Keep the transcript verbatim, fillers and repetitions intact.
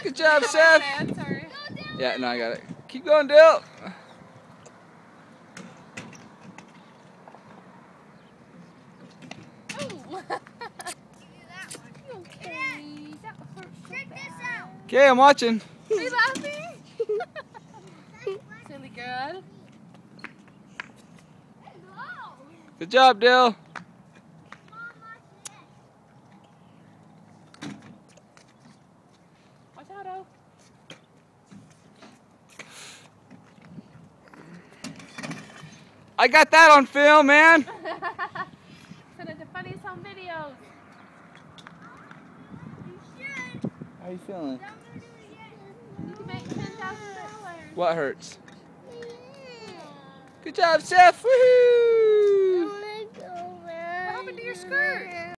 Good job, Seth. Sorry. Yeah, no, I got it. Keep going, Dale. Okay, I'm watching. Are you laughing? Silly girl. Good job, Dale. Watch out, oh. I got that on film, man. Send it to Funniest Home Videos. You should. How you feeling? You can make ten thousand dollars. What hurts? Good job, Seth. Woohoo! What happened to your skirt?